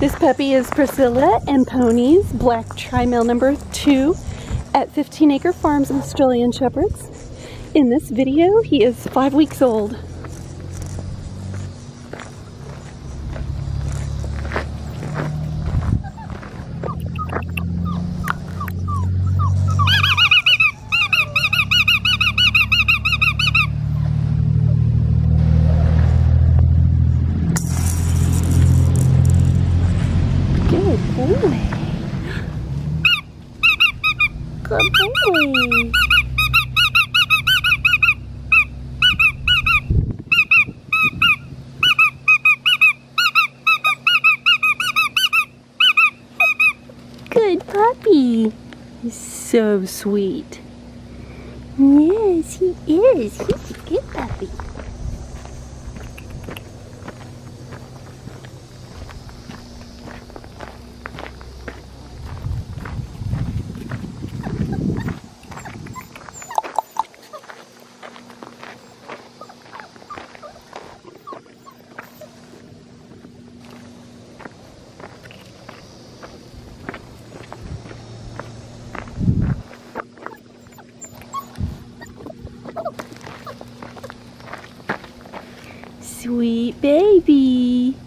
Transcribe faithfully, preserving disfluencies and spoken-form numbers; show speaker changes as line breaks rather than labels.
This puppy is Priscilla and Pony's black tri-male number two at fifteen acre Farms Australian Shepherds. In this video, he is five weeks old. Good boy. Good boy. Good puppy. He's so sweet. Yes, he is. He's a good puppy. Sweet baby.